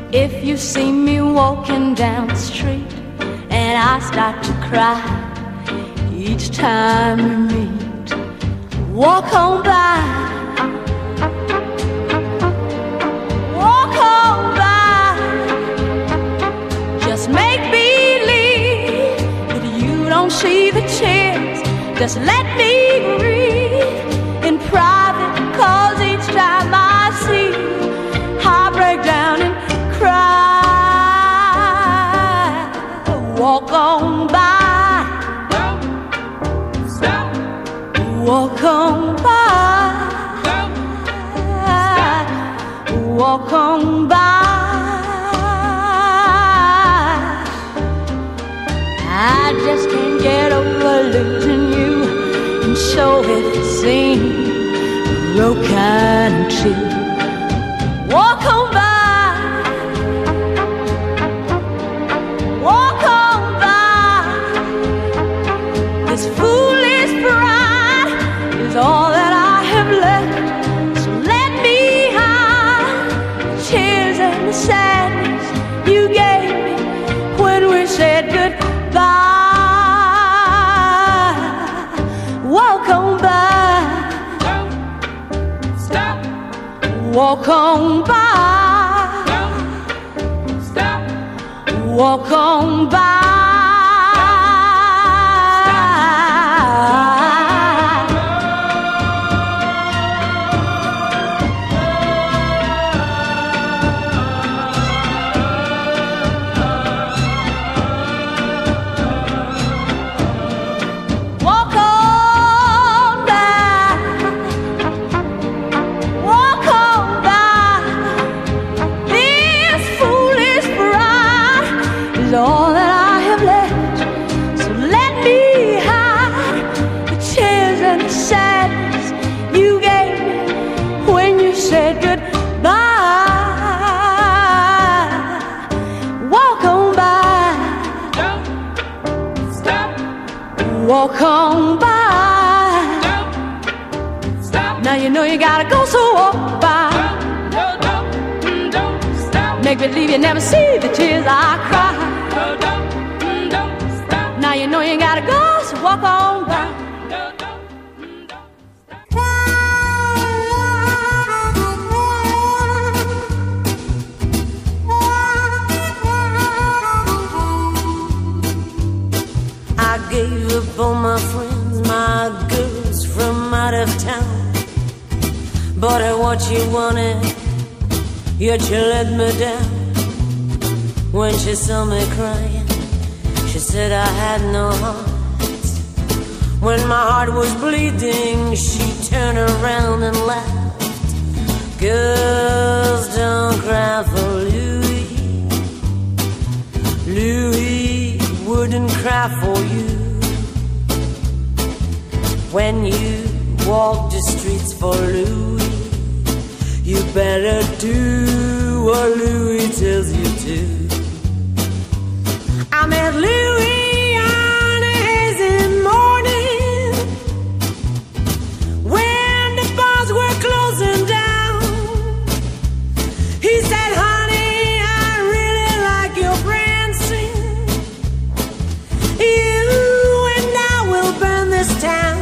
If you see me walking down the street and I start to cry each time we meet, walk on by, walk on by. Just make believe that you don't see the tears. Just let me breathe in private, 'cause each time I see you, I break down and cry. Walk on by, Don't stop, walk on by, don't stop. walk on by. I just can't get over losing you, and so if it seems broken too, walk on by, walk on by. This foolish pride is all that I have left, so let me hide the tears and the sadness you gave me when we said goodbye. Walk on by, Don't stop, walk on by, don't stop. walk on by. Walk on by, walk on by. This foolish pride is all that I have left, so let me hide the tears and the sadness you gave me when you said goodbye. Walk on by, Don't stop, walk on by. don't stop. Now you know you gotta go, so walk by. Don't stop. Make believe you never see the tears I cry. Don't stop. Now you know you gotta go, so walk on by. Don't stop. I gave up all my friends, my girls from out of town. Bought her what you wanted, yet you let me down. When she saw me crying, she said I had no heart. When my heart was bleeding, she turned around and laughed. Girls don't cry for Louis. Louis wouldn't cry for you. When you walk the streets for Louis, you better do what Louis tells you to. I met Louis on a hazy morning when the bars were closing down. He said, honey, I really like your prancing. You and I will burn this town.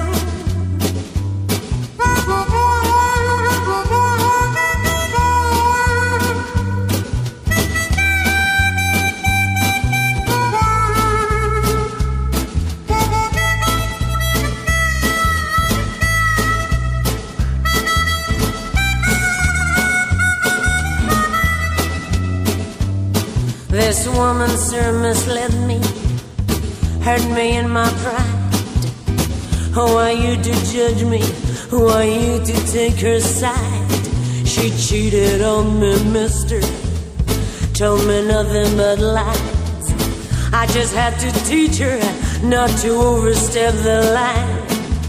This woman, sir, misled me, hurt me in my pride. Who are you to judge me? Who are you to take her side? She cheated on me, mister, told me nothing but lies. I just had to teach her not to overstep the line.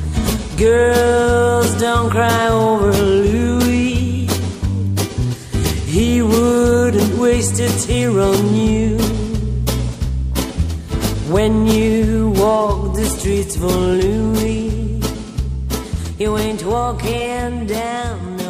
Girls don't cry over Louis. He wouldn't waste a tear on you. When you walk the streets for Louis, you ain't walking down no